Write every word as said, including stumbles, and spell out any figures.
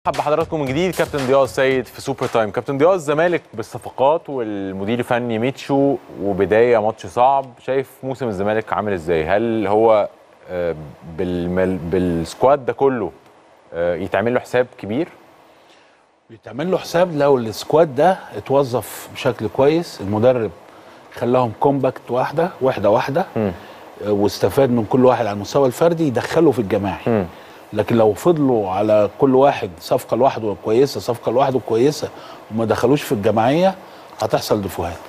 مرحبا بحضراتكم من جديد. كابتن ضياء السيد في سوبر تايم. كابتن ضياء، الزمالك بالصفقات والمدير الفني ميتشو وبدايه ماتش صعب، شايف موسم الزمالك عامل ازاي؟ هل هو بالمل... بالسكواد ده كله يتعمل له حساب كبير؟ يتعمل له حساب لو السكواد ده اتوظف بشكل كويس، المدرب خلاهم كومباكت واحده واحده واحده م. واستفاد من كل واحد على المستوى الفردي يدخله في الجماعي. م. لكن لو فضلوا على كل واحد صفقه لوحده كويسه صفقه لوحده كويسه وما دخلوش في الجماعيه هتحصل دفوهات.